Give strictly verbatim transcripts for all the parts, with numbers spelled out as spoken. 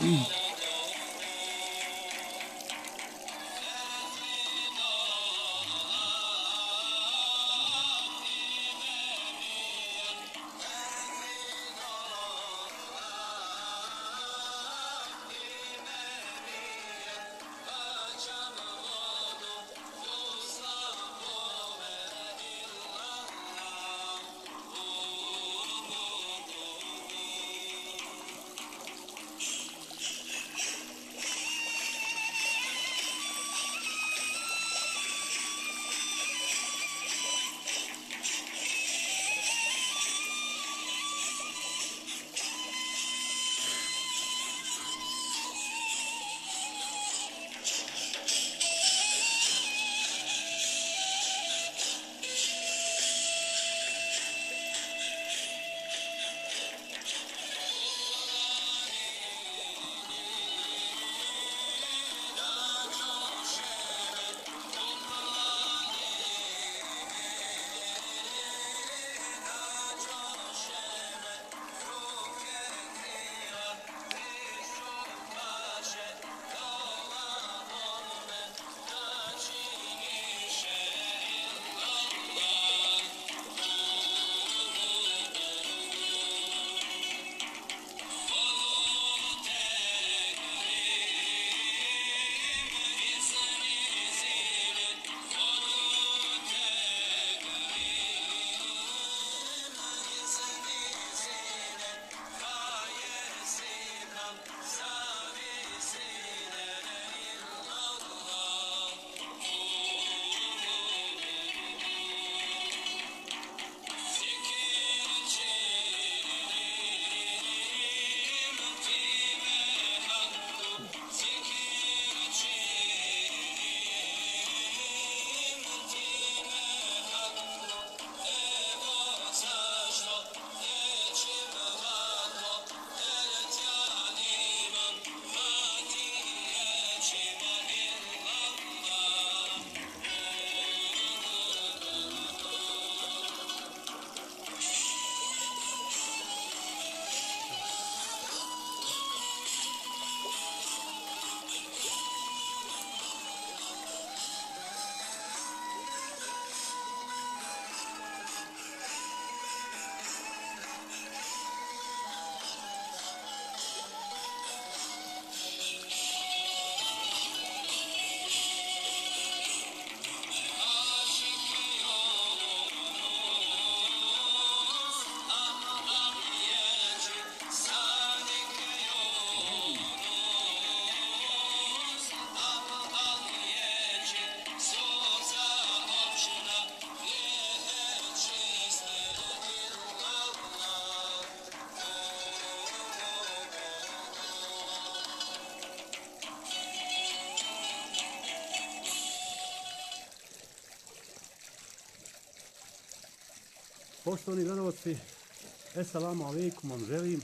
Poštovani gledalci, eselamu alejkum vam želim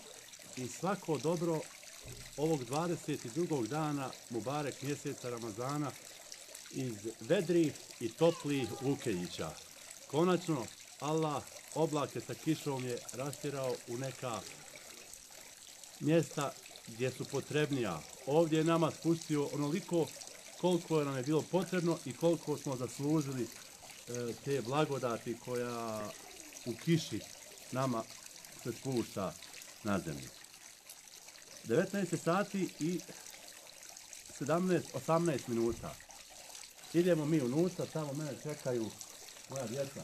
i svako dobro ovog dvadeset drugog dana Mubarek mjeseca Ramazana iz vedrih i toplih Lukeljića. Konačno, Allah oblake sa kišom je rastjerao u neka mjesta gdje su potrebnija. Ovdje je nama spustio onoliko koliko nam je bilo potrebno i koliko smo zaslužili e, te blagodati koja u kiši nama se spušta na zemlju. devetnaest sati i sedamnaest, osamnaest minuta. Idemo mi unutra, tamo mene čekaju moja djeca.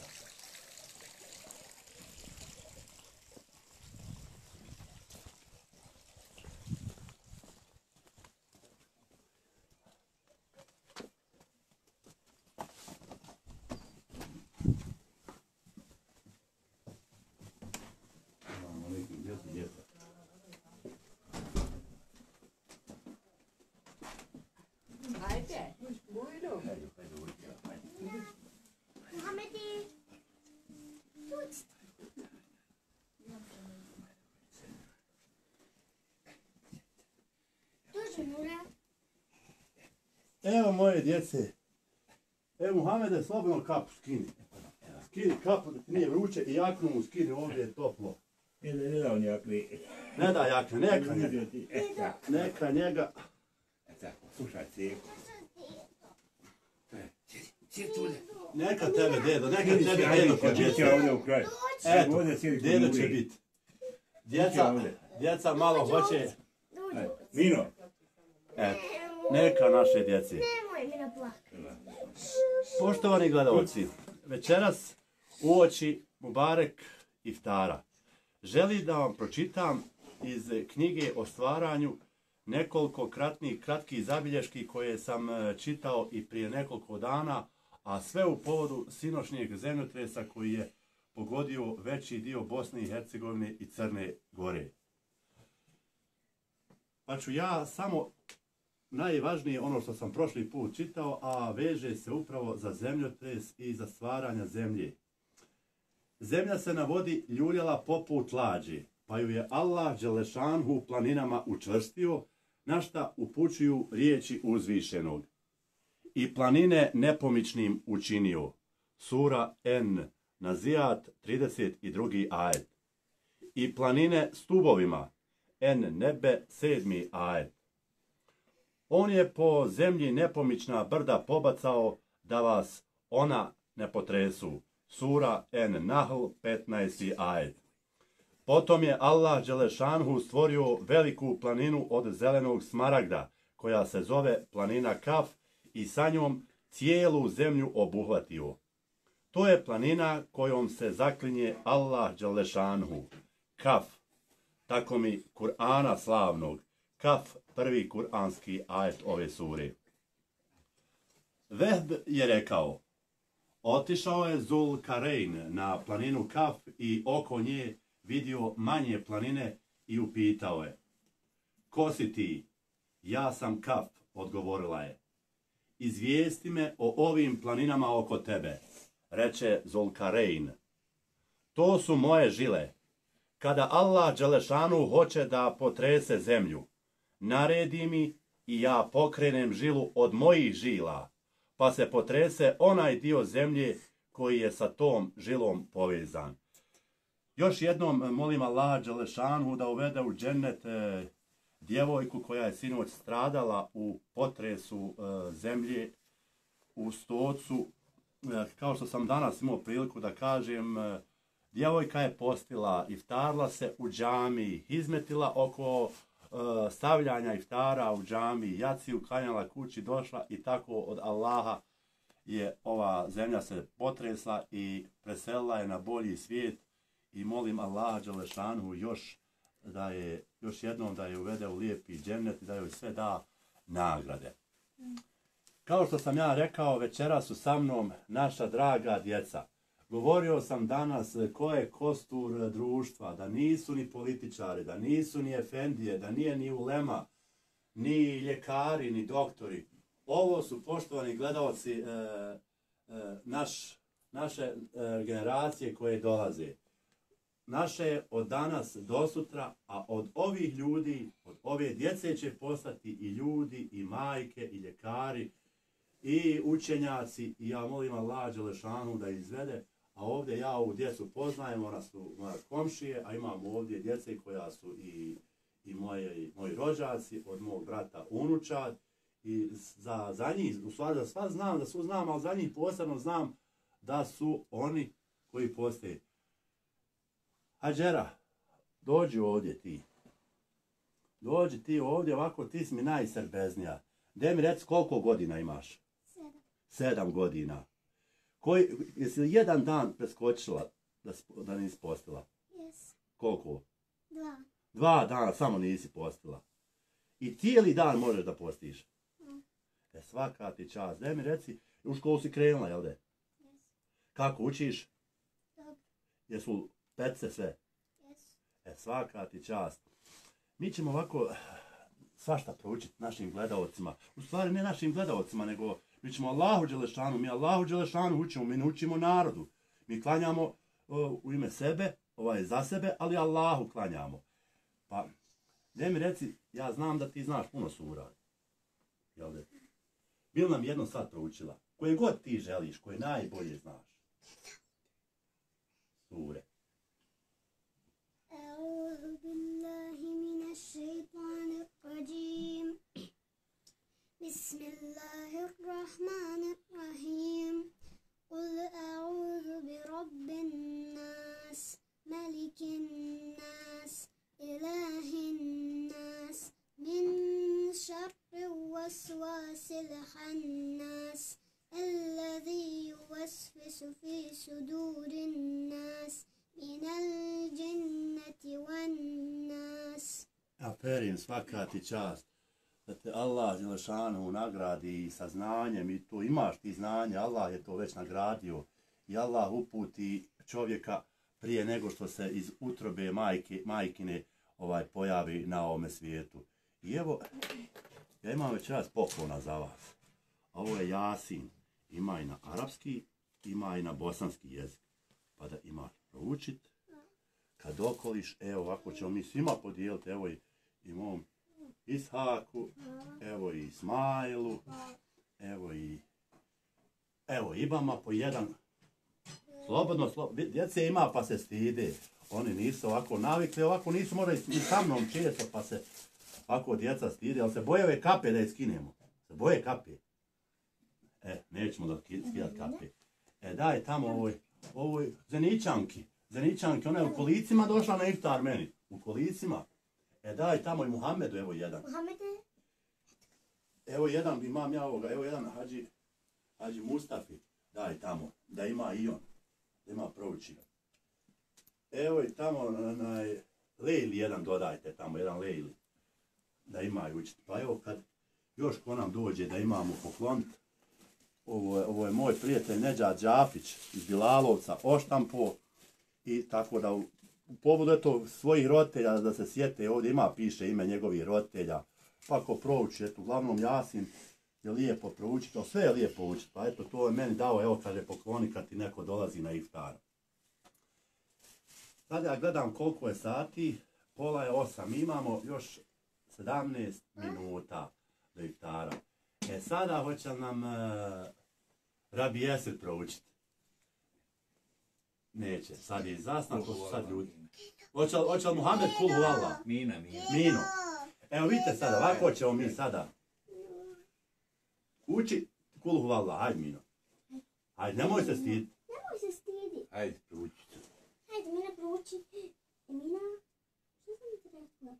Evo moje djece. Evo Muhamede, slobodno kapu skini. Skini kapu da ti nije vruće i jaknu mu skini, ovdje je toplo. Ne, ne, ne, on jakni. Ne da jakne, neka njega. Neka njega. Slušaj, cijeku. Neka tebe, dedo, neka tebe, dedo, kod djece. Ovdje u kraju. Eto, dedo će biti. Djeca, djeca malo hoće. Vino. Eto, neka naše djeci. Poštovani gledalci, večeras uoči Mubarek iftara. Želim da vam pročitam iz knjige o stvaranju nekoliko kratnih, kratkih zabilješki koje sam čitao i prije nekoliko dana, a sve u povodu sinošnjeg zemljotresa koji je pogodio veći dio Bosne i Hercegovine i Crne Gore. Pa ću ja samo najvažnije ono što sam prošli put čitao, a veže se upravo za zemljotres i za stvaranja zemlje. Zemlja se na vodi ljuljala poput lađe, pa ju je Allah Đelešanhu planinama učvrstio, na šta upućuju riječi uzvišenog. I planine nepomičnim učinio. Sura En, Nazijat, trideset drugi ajet. I planine stubovima. En Nebe, sedmi ajet. On je po zemlji nepomična brda pobacao da vas ona ne potresu. Sura En Nahl, petnaesti ajet. Potom je Allah Đelešanhu stvorio veliku planinu od zelenog smaragda, koja se zove planina Kaf, i sa njom cijelu zemlju obuhvatio. To je planina kojom se zaklinje Allah Đelešanhu. Kaf, tako mi Kur'ana slavnog. Kaf, prvi kuranski ajet ove sure. Vehb je rekao, otišao je Zul Karein na planinu Kaf i oko nje vidio manje planine i upitao je. Ko si ti? Ja sam Kaf, odgovorila je. Izvijesti me o ovim planinama oko tebe, reče Zulkarein. To su moje žile. Kada Allah Đelešanu hoće da potrese zemlju, naredi mi i ja pokrenem žilu od mojih žila, pa se potrese onaj dio zemlje koji je sa tom žilom povezan. Još jednom molim Allah Đelešanu da uvede u džennet e, djevojku koja je sinoć stradala u potresu e, zemlje u Stocu. E, kao što sam danas imao priliku da kažem, e, djevojka je postila, iftarla se u džami, izmetila oko e, stavljanja iftara u džami, jaciju klanjala kući, došla i tako od Allaha je ova zemlja se potresla i preselila je na bolji svijet. I molim Allaha Đelešanu još da je, još jednom da je uvede u lijepi džennet i da joj sve da nagrade. Kao što sam ja rekao, večera su sa mnom naša draga djeca. Govorio sam danas ko je kostur društva, da nisu ni političari, da nisu ni efendije, da nije ni ulema, ni ljekari, ni doktori. Ovo su, poštovani gledalci, e, e, naš, naše e, generacije koje dolaze. Naše je od danas do sutra, a od ovih ljudi, od ove djece će postati i ljudi, i majke, i ljekari, i učenjaci. I ja molim Allah Đelešanu da izvede, a ovdje ja ovu djecu poznajem, ona su moja komšije, a imam ovdje djece koja su i, i moje, moji rođaci, od mog brata unučad. I za, za njih, u stvari za sva znam, da su znam, ali za njih posebno znam da su oni koji postoje. Hadžera, dođi ovdje ti. Dođi ti ovdje, ovako ti si mi najsrbeznija. Gdje mi reci koliko godina imaš? Sedam. Sedam godina. Koji, jesi li jedan dan preskočila da, da nisi postila? Yes. Koliko? Dva. Dva dana samo nisi postila. I cijeli dan možeš da postiš? Mm. E svaka ti čast. Gdje mi reci, u školu si krenula, jel de? Yes. Kako učiš? Dobro. Jesu pece sve? Yes. E svaka ti čast. Mi ćemo ovako svašta proučiti našim gledalcima. U stvari ne našim gledalcima, nego mi ćemo Allahu Đelešanu, mi Allahu Đelešanu učimo, mi ne učimo narodu. Mi klanjamo uh, u ime sebe, ovaj za sebe, ali Allahu klanjamo. Pa, gdje mi reci, ja znam da ti znaš puno sura. Jel de? Bil nam jedno sad proučila. Koje god ti želiš, koje najbolje znaš. Sure. Evo أعوذ بالله من الشيطان الرجيم بسم الله الرحمن الرحيم قل أعوذ برب الناس ملك الناس إله الناس من شر الوسواس الخناس الذي يوسوس في صدور الناس من الجنة والناس. Aferin, svaka ti čast. Da te Allah Đelešanu nagradi sa znanjem i to imaš ti znanje, Allah je to već nagradio i Allah uputi čovjeka prije nego što se iz utrobe majke, majkine ovaj pojavi na ovome svijetu. I evo, ja imam večeras poklona za vas. Ovo je Jasin, ima i na arapski, ima i na bosanski jezik. Pa da imate proučit, kad okoliš, evo ovako ćemo mi svima podijeliti, evo i, i mom Ishaku, evo i Ismailu, evo i evo Ibama po jedan. Slobodno, slobodno, djece ima pa se stide. Oni nisu ovako navikli, ovako nisu možda i sa mnom često pa se ovako djeca stide, ali se boje ove kape da je skinemo. Se boje kape. E, nećemo da skidat kape. E, daj tamo ovoj, ovoj Zeničanki. Zeničanki, ona je u kolicima došla na iftar meni. U kolicima. E, daj tamo i Muhammedu, evo jedan. Muhammede? Evo jedan, imam ja ovoga, evo jedan Hadži, Hadži Mustafi. Daj tamo, da ima i on. Da ima prouči. Evo i tamo, onaj, Lejli jedan dodajte tamo, jedan Lejli. Da ima i učiti. Pa evo kad još ko nam dođe da imamo poklonit, ovo je, ovo je moj prijatelj Nedžad Đafić iz Bilalovca, oštampo i tako da u, u povodu eto svojih roditelja da se sjete, ovdje ima piše ime njegovih roditelja, pa ko prouči, eto uglavnom Jasin je lijepo proučiti, sve je lijepo učiti, pa eto to je meni dao, evo kaže pokloni kad ti neko dolazi na iftar. Sad ja gledam koliko je sati, pola je osam, mi imamo još sedamnaest minuta do iftara. E sada hoće nam uh, Rabi Esir proučiti. Neće, sad je zastan, to su sad ljudi. Hoće, hoće li Muhammed Kulhu Allah? Mina, Mina. Mino. Evo vidite sada, ovako ćemo mi sada. Uči Kulhu Allah, hajde Mino. Hajde, nemoj se stiditi. Nemoj se stidi. Hajde, prouči. Hajde, Mina prouči. Mina, što sam ti rekla?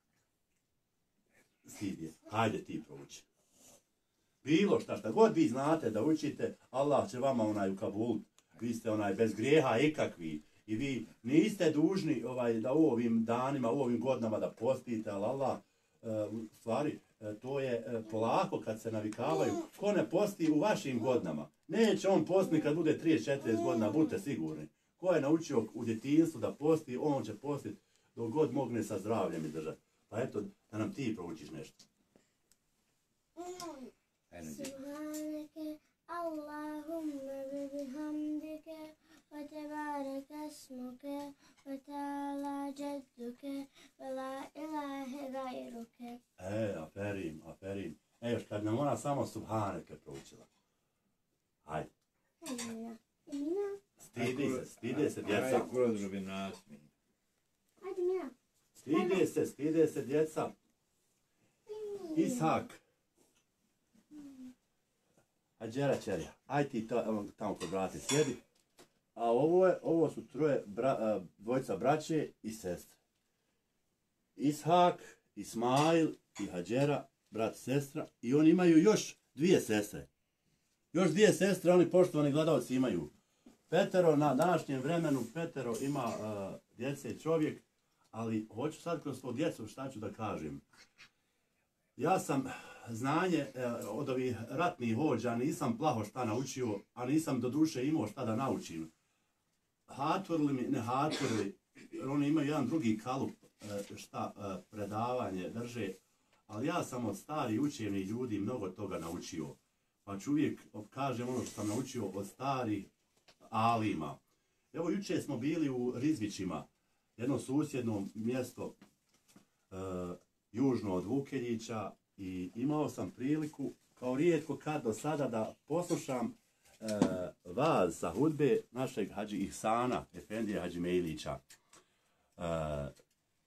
Stid je. Hajde ti prouči. Bilo šta, šta god vi znate da učite, Allah će vama onaj u Kabul. Vi ste onaj bez grijeha ikakvi. I vi niste dužni ovaj, da u ovim danima, u ovim godinama da postite, ali Allah, uh, u stvari, uh, to je uh, polako kad se navikavaju. Ko ne posti u vašim godinama, neće on postiti kad bude trideset četrdeset godina, budite sigurni. Ko je naučio u djetinjstvu da posti, on će postiti dok god mogne sa zdravljem izdržati. Pa eto, da nam ti proučiš nešto. Subhaneke Allahumma bihamdike wa tebareke esmuke wa ta'ala jadduke wa la ilahe gajruke. E, aferin, aferin. E, još kad nam ona samo Subhaneke proučila. Hajde. Hajde, Mina. Mina. Stidi se, stide se djeca. Hajde, kroz robi nas, Mina. Hajde, Mina. Stide se, stide se djeca. Ishak. Hadžera čerija. Aj ti to, tamo kod brate sjedi. A ovo, je, ovo su troje, bra, dvojica braće i sestre. Ishak, Ismail i Hadžera, brat i sestra. I oni imaju još dvije sestre. Još dvije sestre, oni poštovani gledalci imaju. Petero, na današnjem vremenu, petero ima uh, djece čovjek, ali hoću sad kroz to djecu šta ću da kažem. Ja sam znanje uh, od ovih ratnih vođa, nisam plaho šta naučio, a nisam do duše imao šta da naučim. Hatvorili mi, ne hatvorili, oni imaju jedan drugi kalup uh, šta uh, predavanje drže, ali ja sam od starih učenih ljudi mnogo toga naučio. Pa ću uvijek kažem ono što sam naučio od starih alima. Evo jučer smo bili u Rizvićima, jedno susjedno mjesto e, južno od Vukeljića i imao sam priliku kao rijetko kad do sada da poslušam e, vaz sa hudbe našeg Hadži Ihsana, Efendije Hadži Mejlića. E,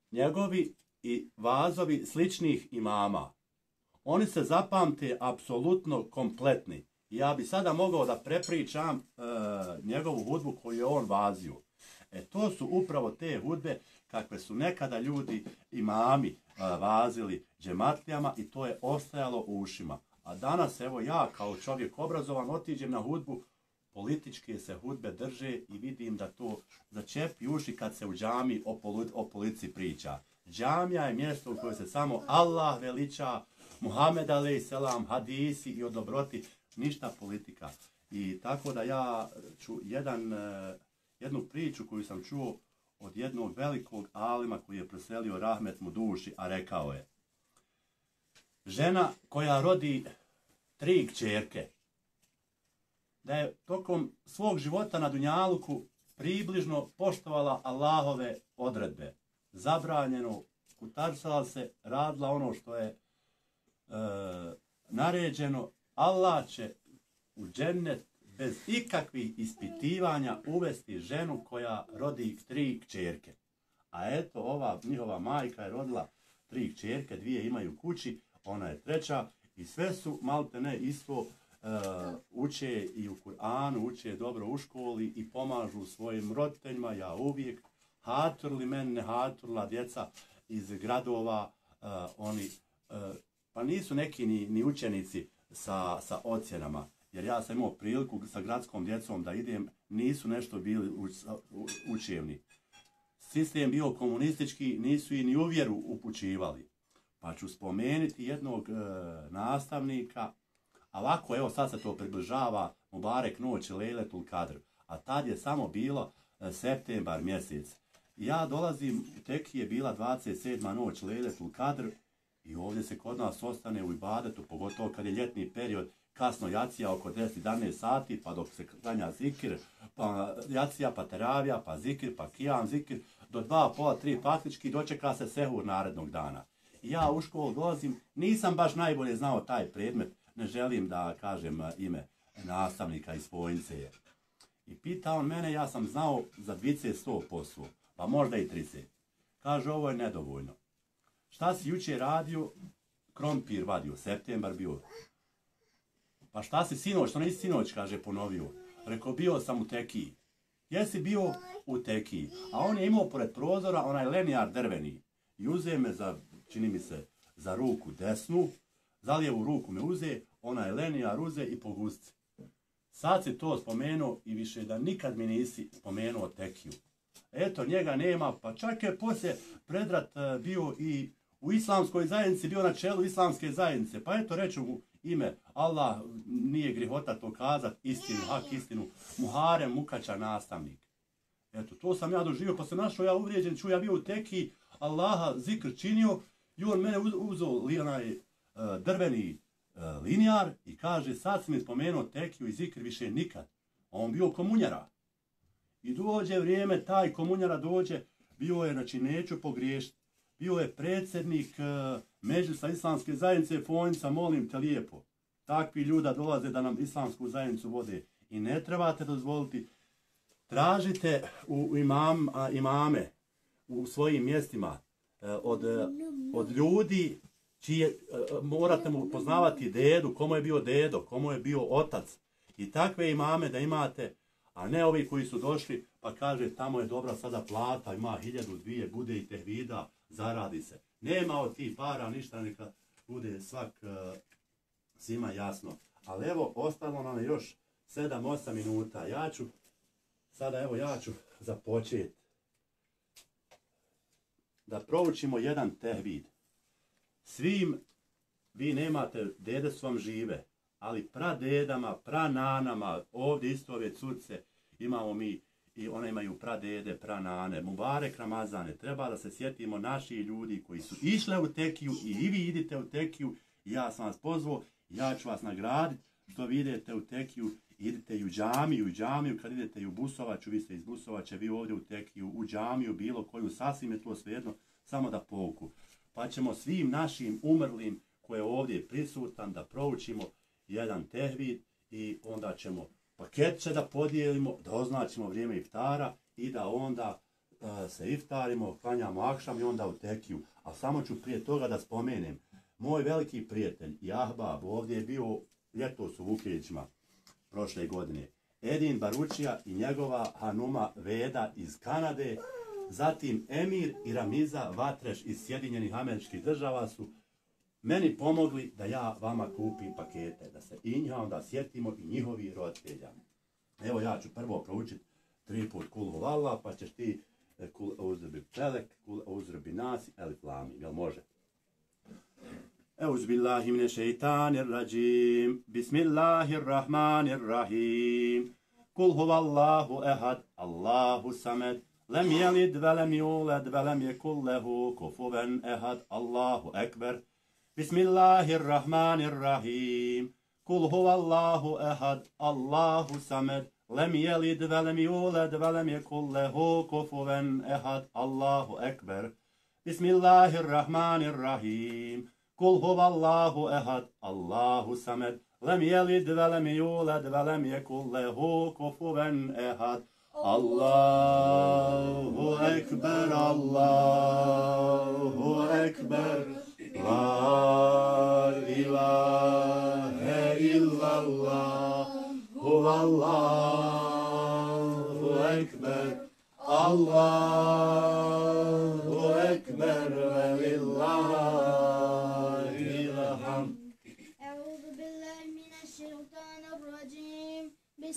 njegovi i vazovi sličnih imama. Oni se zapamte apsolutno kompletni. Ja bi sada mogao da prepričam e, njegovu hudbu koju je on vazio. E to su upravo te hudbe kakve su nekada ljudi, imami, e, vazili džematlijama i to je ostajalo u ušima. A danas, evo ja kao čovjek obrazovan, otiđem na hudbu, političke se hudbe drže i vidim da to začepi uši kad se u džami o, poli, o politici priča. Džamija je mjesto u kojoj se samo Allah veliča, Muhammed alejhi selam, hadisi i o dobroti, ništa politika. I tako da ja ću jedan, jednu priču koju sam čuo od jednog velikog alima koji je preselio rahmet mu duši, a rekao je: žena koja rodi tri kćerke, da je tokom svog života na dunjaluku približno poštovala Allahove odredbe. Zabranjeno, utarsala se, radila ono što je e, naređeno. Allah će u džennet bez ikakvih ispitivanja uvesti ženu koja rodi tri kćerke. A eto, ova njihova majka je rodila tri kćerke, dvije imaju kući, ona je treća i sve su malte ne isto, uh, uče i u Kur'anu, uče dobro u školi i pomažu svojim roditeljima. Ja uvijek haturli men, ne haturla djeca iz gradova, uh, oni uh, pa nisu neki ni, ni učenici sa, sa ocjenama. Jer ja sam imao priliku sa gradskom djecom da idem, nisu nešto bili u, u, učevni. Sistem bio komunistički, nisu i ni u vjeru upućivali. Pa ću spomenuti jednog e, nastavnika, a ovako, evo sad se to približava, Mubarek noć, Lejletul Kadr, a tad je samo bilo e, septembar mjesec. Ja dolazim, tek je bila dvadeset sedma noć, Lejletul Kadr, i ovdje se kod nas ostane u ibadetu, pogotovo kad je ljetni period, kasno jacija oko deset jedanaest sati, pa dok se klanja zikir, pa jacija, pa teravija, pa zikir, pa kijam zikir, do dva, pola, tri faktički dočeka se sehur narednog dana. I ja u školu dolazim, nisam baš najbolje znao taj predmet, ne želim da kažem ime nastavnika iz Vojnice. I pita on mene, ja sam znao za dvadeset sto posto, pa možda i trideset. Kaže, ovo je nedovoljno. Šta si jučer radio? Krompir vadio, septembar bio. Pa šta si sinoć, što nisi sinoć, kaže, ponovio. Rekao, bio sam u Tekiji. Jesi bio u Tekiji? A on je imao pored prozora onaj lenijar drveni. I uze me za, čini mi se, za ruku desnu, za lijevu ruku me uze, onaj lenijar uze i po gusci. Sad si to spomenuo i više da nikad mi nisi spomenuo Tekiju. Eto, njega nema, pa čak je poslije predrat bio i u islamskoj zajednici, bio na čelu islamske zajednice. Pa eto, reću mu ime, Allah nije grihota to kazat, istinu, hak istinu, Muharem Mukača nastavnik. Eto, to sam ja doživio, pa se našao ja uvrijeđen, ču ja bio u Tekiji, Allaha zikr činio, i on mene uzeo li onaj uh, drveni uh, linijar i kaže, sad si mi spomenuo Tekiju i zikr više nikad. A on bio komunjara. I dođe vrijeme, taj komunjara dođe, bio je, znači neću pogriješiti, bio je predsjednik uh, Međlisa islamske zajednice Vojnica, molim te lijepo. Takvi ljuda dolaze da nam islamsku zajednicu vode. I ne trebate dozvoliti. Tražite u imam, a, imame u svojim mjestima uh, od, uh, od ljudi čije uh, morate mu poznavati dedu, komu je bio dedo, komu je bio otac. I takve imame da imate, a ne ovi koji su došli pa kaže tamo je dobra sada plata, ima hiljadu, dvije, bude i tehvida, zaradi se. Nema od tih para ništa, neka bude svak uh, svima jasno. Ali evo, ostalo nam je još sedam osam minuta. Ja ću, sada evo ja ću započeti da proučimo jedan tehvid. Svim, vi nemate, dede su vam žive, ali pradedama, prananama, ovdje isto ove curce, imamo mi i one imaju pradede, pranane, Mubarek Ramazane. Treba da se sjetimo naših ljudi koji su išle u Tekiju i i vi idite u Tekiju. Ja sam vas pozvao, ja ću vas nagraditi što vi idete u Tekiju, idete i u džamiju, u džamiju, kad idete i u Busovaču, vi ste iz Busovače, vi ovdje u Tekiju, u džamiju, bilo koju, sasvim je to svejedno, samo da pouku. Pa ćemo svim našim umrlim koje je ovdje prisutan da proučimo jedan tehvid i onda ćemo paketče da podijelimo, da označimo vrijeme iftara i da onda uh, se iftarimo, klanjamo akšam i onda u tekiju. A samo ću prije toga da spomenem, moj veliki prijatelj i ahbab ovdje je bio ljetos u Vukjevićima prošle godine. Edin Baručija i njegova hanuma Veda iz Kanade, zatim Emir i Ramiza Vatreš iz Sjedinjenih Američkih Država su meni pomogli da ja vama kupim pakete, da se i njih onda sjetimo i njihovi roditelja. Evo ja ću prvo proučiti tri put kul huvallah, pa ćeš ti kul uzrubi pelek, kul uzrubi nas, elif lam mim, jel može? Euz billahi mine šeitanir rajim, bismillahirrahmanirrahim, kul huvallahu ehad, Allahu samed, lem jelid velem juled velem jekul lehu kufuven ehad, Allahu ekber, bismillahirrahmanirrahim, kul huvallahu ehad, Allahu samed, lem jelid velem juled velem jekul lehu kufuven ehad, Allahu ekber, bismillahirrahmanirrahim, kul huvallahu ehad, Allahu samed, lem jelid velem juled velem jekul lehu kufuven ehad, Allahu ekber, Allahu ekber, la ilahe illallah, huvallahu ekber, Allahu ekber ve lillahil hamd. Euzu billahi mineşşeytanirracim.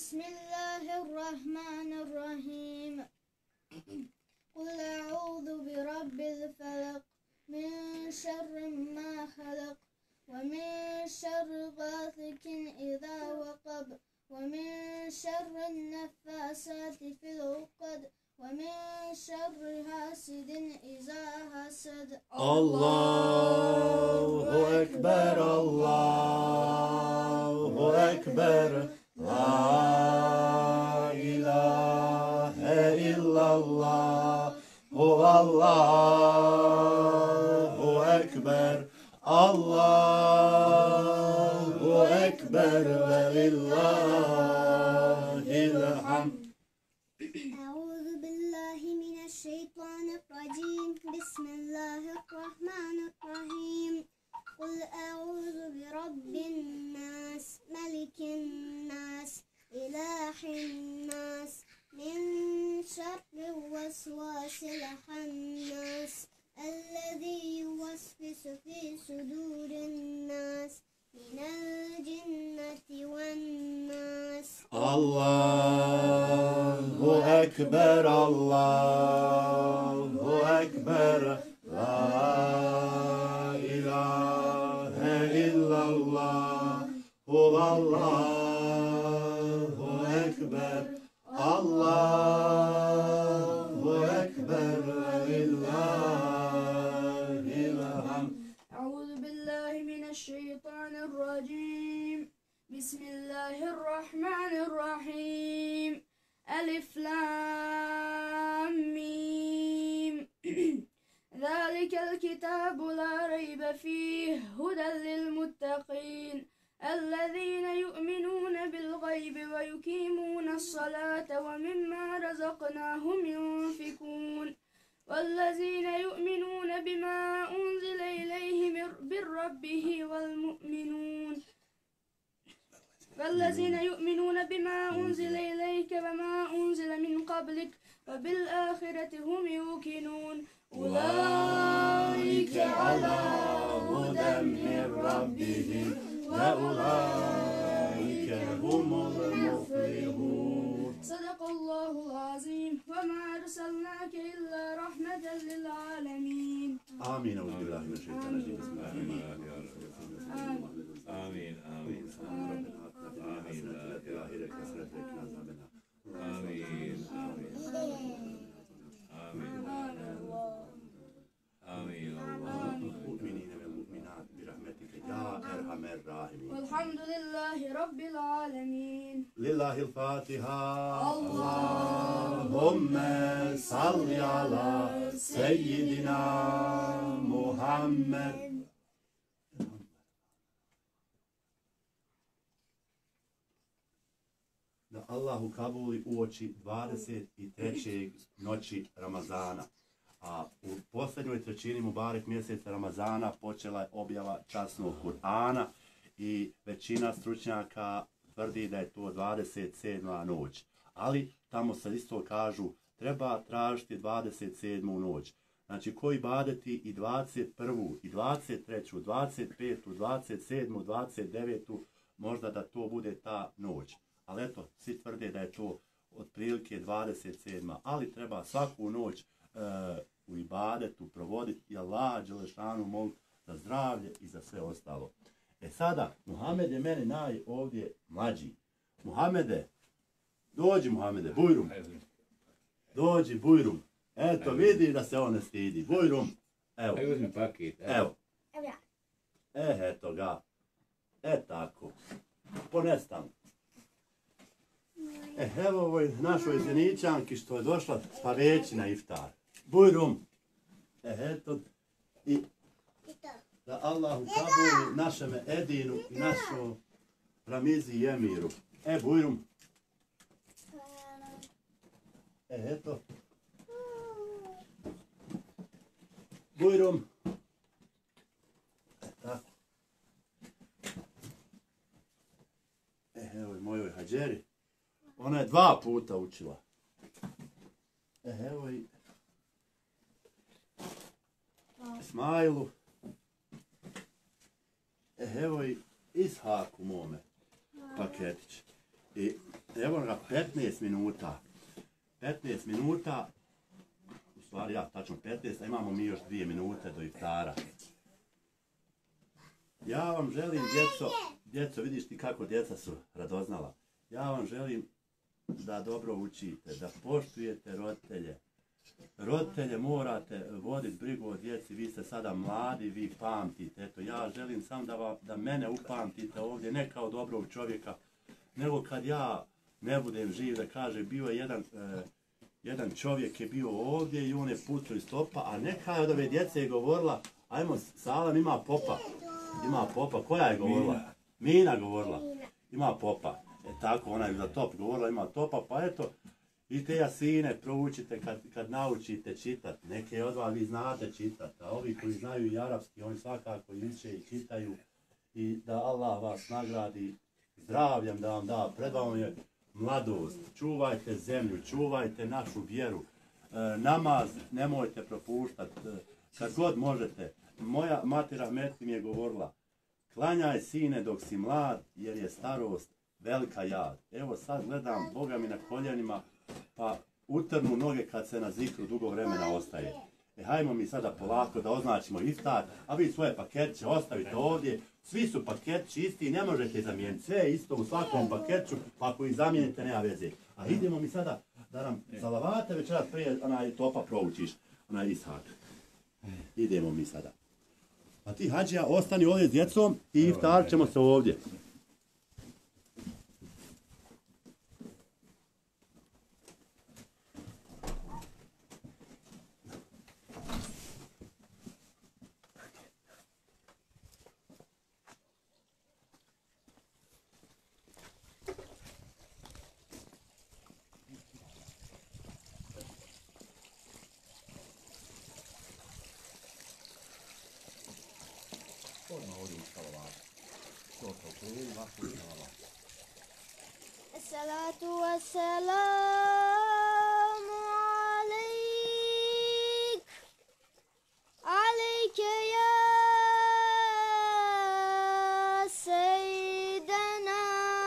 Bismillahirrahmanirrahim. Kul a'udhu bi rabbil felak. Min şerri ma halak. Ve min şerri gâsikin izâ vakab. Ve min şerri neffâsâti fil ukad. Ve min şerri hasidin izâ hasad. Allahu ekber, Allahu ekber, la ilahe illallah, huvallahu ekber, Allahu ekber ve lillahil hamd. Euzu billahi mineşşeytanirracim. Bismillahirrahmanirrahim. Kul euzu bi rabbin nas, melikin nas, ilahin nas, min şerri vesvasil hannas, ellezî yuvesvisu fî sudûrin nas, minel cinneti ven nas. Allahu ekber, Allahu ekber, la ilahe illallah, huvallahu ekber, Allahu ekber ve lillahil hamd. أعوذ بالله من الشيطان الرجيم بسم الله الرحمن الرحيم ألف لام ميم ذلك الكتاب لا ريب فيه هدى للمتقين الذين يؤمنون بالغيب ويقيمون الصلاة ومما رزقناهم ينفقون والذين يؤمنون بما أنزل إليه من ربه والمؤمنون والذين يؤمنون بما أنزل إليك وما أنزل من قبلك وبالآخرة هم يوقنون أولئك على هدى من ربهم وأولئك هم المفلحون. صدق الله العظيم وما أرسلناك إلا رحمة للعالمين. آمين. أعوذ بالله من الشيطان الرجيم. بسم الله الرحمن الرحيم. آمين آمين آمين آمين آمين المؤمنين والمؤمنات برحمتك يا أرحم الراحمين. والحمد لله رب العالمين. لله الفاتحة. اللهم صل على سيدنا محمد. Da Allah ukabuli uoči dvadeset treće noći Ramazana. A u posljednjoj trećini Mubarek mjeseca Ramazana počela je objava časnog Kur'ana i većina stručnjaka tvrdi da je to dvadeset sedma noć. Ali tamo se isto kažu treba tražiti dvadeset sedmu noć. Znači koji ibadeti i dvadeset prvu i dvadeset treću, dvadeset petu, dvadeset sedmu, dvadeset devetu možda da to bude ta noć. Ali eto, svi tvrde da je to otprilike dvadeset sedma. Ali treba svaku noć e, u ibadetu provoditi i Allah dželešanu moliti za zdravlje i za sve ostalo. E sada, Muhammed je meni naj ovdje mlađi. Muhammede, dođi Muhammede, bujrum. Dođi bujrum. Eto, vidi da se on ne stidi. Bujrum. Evo. Aj uzmi paket. Evo. Evo ja. E, eto ga. E tako. Ponestam. E, evo ovoj našoj zeničanki što je došla pa veći na iftar. Bujrum. E, eto. I I to. da Allah ukabuli našeme Edinu i našo Ramizi i Emiru. E, bujrum. E, eto. Bujrum. E, tako. E, evo i mojoj Hađeri. Ona je dva puta učila. E, evo i Ismailu. E, evo i Ishaku mome paketić. I evo ga petnaest minuta. petnaest minuta. U stvari ja tačno petnaest, a imamo mi još dvije minute do iftara. Ja vam želim, djeco, djeco, vidiš ti kako djeca su radoznala. Ja vam želim da dobro učite, da poštujete roditelje. Roditelje morate voditi brigu o djeci, vi ste sada mladi, vi pamtite. Eto, ja želim samo da, va, da mene upamtite ovdje, ne kao dobrog čovjeka, nego kad ja ne budem živ, da kaže, bio je jedan, e, jedan čovjek je bio ovdje i on je pucao iz topa, a neka je od ove djece je govorila, ajmo, Salam ima popa, ima popa, koja je govorila? Mina, Mina govorila, ima popa. E tako, ona je za top govorila, ima topa, pa eto, i te jasine proučite kad, kad naučite čitati. Neke od vas vi znate čitati, a ovi koji znaju i arapski, oni svakako i uče i čitaju. I da Allah vas nagradi zdravljem, da vam da. Pred vama je mladost. Čuvajte zemlju, čuvajte našu vjeru. E, namaz nemojte propuštati. E, kad god možete. Moja matera Meti mi je govorila, klanjaj sine dok si mlad, jer je starost velika jad. Evo sad gledam Boga mi na koljenima, pa utrnu noge kad se na zikru dugo vremena ostaje. E, hajmo mi sada polako da označimo iftar, a vi svoje paketiće ostavite ovdje. Svi su paketići isti, ne možete zamijeniti. Sve je isto u svakom paketiću, pa ako ih zamijenite, nema veze. A idemo mi sada da nam salavate večeras prije onaj topa proučiš, onaj ishak. Idemo mi sada. A ti Hadžija ostani ovdje s djecom i iftar ćemo se ovdje. الصلاة والسلام عليك عليك يا سيدنا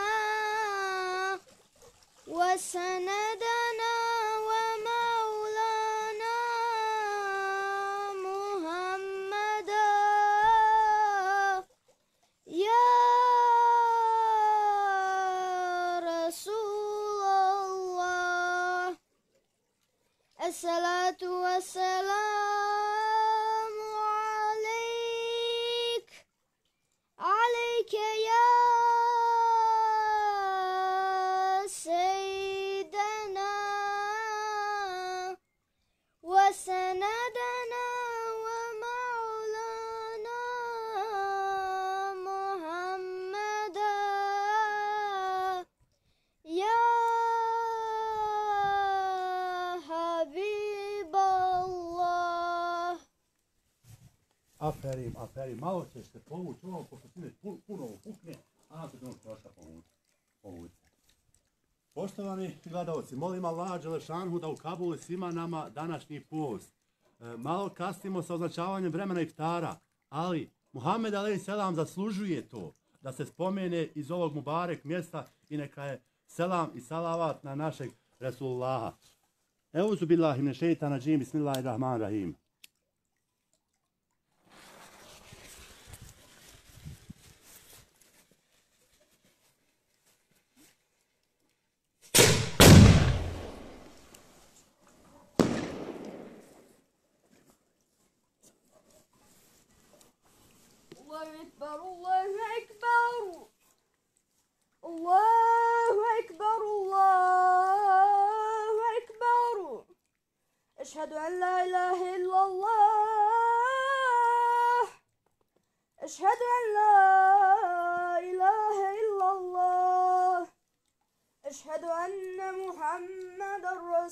وسندنا ومولانا محمدا يا الصلاة والسلام عليك عليك يا سيدنا وسندنا ومولانا محمدا يا Aperim, aperim, malo ćeš se povući, ovo pošto sine puno, puno pukne, a se ono troška povući. Povući. Poštovani gledalci, molim Allah Đelešanhu da ukabuli svima nama današnji post. E, malo kasnimo sa označavanjem vremena iftara, ali Muhammed alejhi selam zaslužuje to da se spomene iz ovog Mubarek mjesta i neka je selam i salavat na našeg Resulullaha. Euzu billahi mine šeitana džim, bismillahirrahmanirrahim. Allahu ekber, Allahu ekber, Allahu ekber, Allahu ekber. Eşhedü en la ilahe illallah, eşhedü en la ilahe illallah, eşhedü enne Muhammeden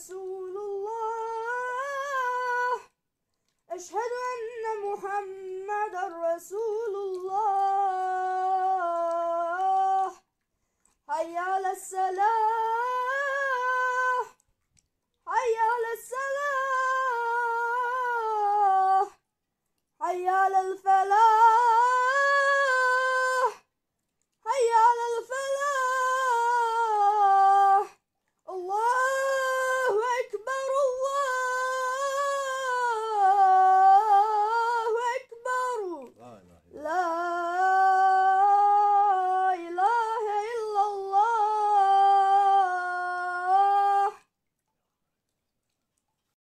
Resulullah, eşhedü enne Muhammeden Resulullah. Hayya alas salam.